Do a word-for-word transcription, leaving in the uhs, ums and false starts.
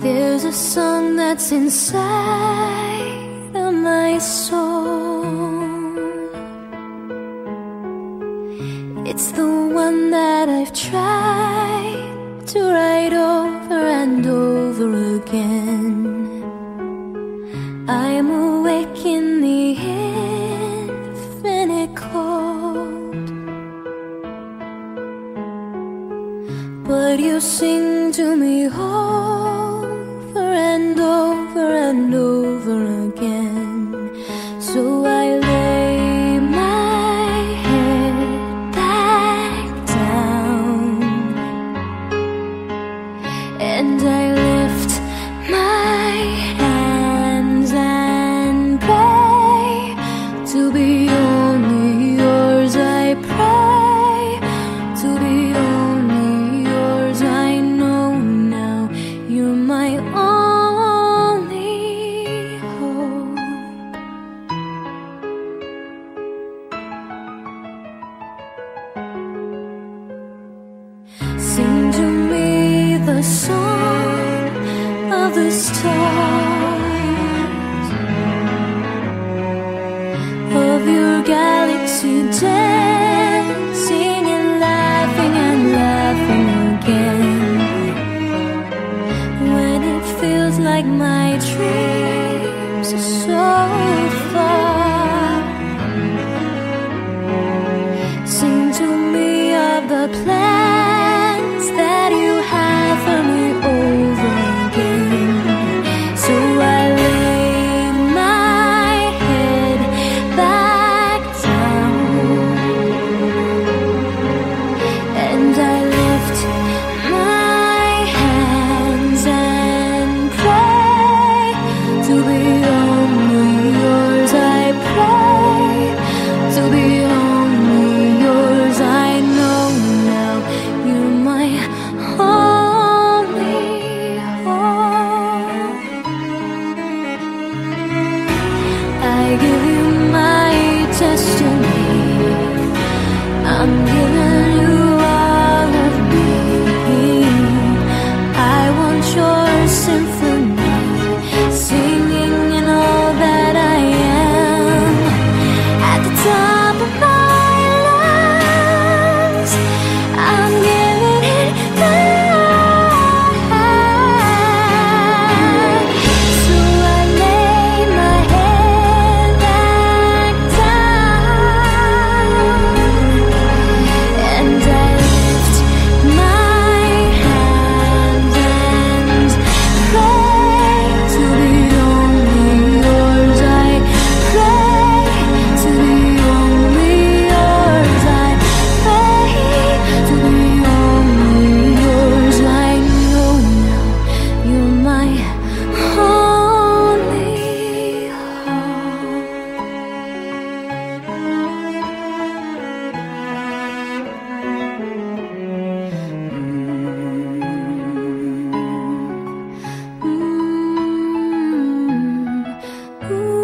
There's a song that's inside of my soul. It's the one that I've tried to write over and over again. I'm awake in the infinite cold, but you sing to me over and over and over again. So I lay my head back down and I lift my hands and pray to be only yours. I pray to be only yours. I know now you're my only hope. Sing to me the song of the stars, of your galaxy dancing and laughing and laughing again. When it feels like my dreams are so far, sing to me of the plans that you have for me over again. So I lay my head back down and I lift my hands and pray to be only yours. I pray to be only yours. I know now you're my only hope. I give you my destiny. I'm giving you all of me. I want your symphony, singing in all that I am. At the top of my lungs, I'm giving it back. So I lay my head back down and I lift my hands and pray to be only yours. I pray to be only yours. I pray to be only yours. I know now you're my only hope. Mm, mm, ooh.